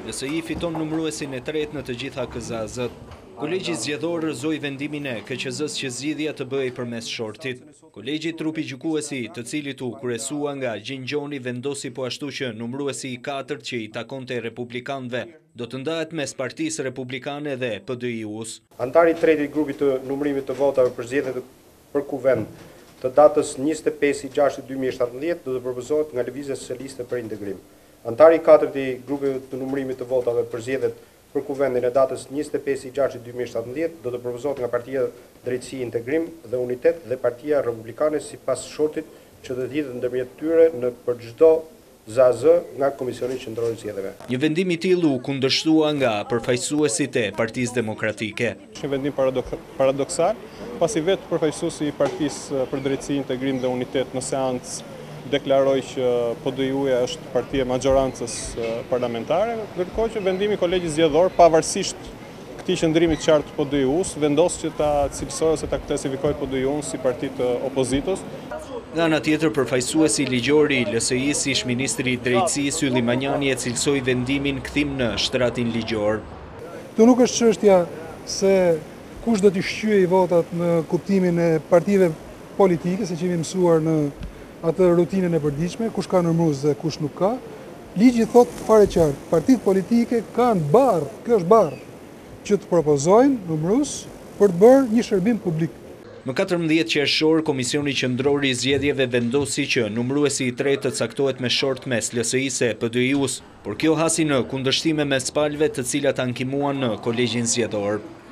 LSI fiton numëruesin e tretë në të gjitha KZ-t. Kolegji zgjedhor rrëzoi vendimin e KQZ-s që zgjidhja të bëhej përmes shortit. Kolegji trupi gjykuesi, të cilit u kryesua nga Gjingjoni, vendosi po ashtu që numëruesi i 4 që i takonte republikanëve do të ndahet mes Partisë Republikane dhe PDI-us. Antari i tretë i grupit të numërimit të votave për zgjedhjet për kuvend të datës 25/6/2017 do të propozohet nga Lëvizja Socialiste për Integrim. Antari i katërt i grupit të numërimit të votave për zgjedhjet për kuvendin e datës 25/6/2017 do të propozohet nga Partia Drejtësi, Integrim dhe Unitet dhe Partia Republikane sipas shortit që do të hidhet ndërmjet tyre në për çdo ZAZ nga Komisioni Qendror i Zgjedhjeve. Një vendim i tillë u kundërshtua nga përfaqësuesit e Partisë Demokratike. Është një vendim paradoksal, pasi vetë përfaqësuesi i Partisë për Drejtësi, Integrim dhe Unitet në seancë deklaroi që PDI-ja është partia e majorancës parlamentare, ndërkohë që vendimi i kolegjit zgjedhor, pavarësisht këtij qëndrimi të qartë të PDI-us, vendos që ta cilësojë ose ta klasifikojë PDI-un si parti të opozitës. Nga ana tjetër, përfaqësuesi ligjor i LSI-s, ish ministri i Drejtësisë Ylli Manjani e cilësoi vendimin kthim në shtratin ligjor. Kjo nuk është çështja se kush do të shqyejë votat në kuptimin e partive politike, siç jemi mësuar në atë rutinën e përditshme, kush ka numërues dhe kush nuk ka. Ligji thot fare qartë, partitë politike kanë barr, kjo është barr, që të propozojnë numërues për të bërë një shërbim publik. Më 14 qershor, Komisioni Qendror i Zgjedhjeve vendosi që numëruesi i tretë të caktohet me short mes LSI-s e PDI-us, por kjo hasi në kundërshtime mes palëve të cilat ankimuan në kolegjin zgjedhor.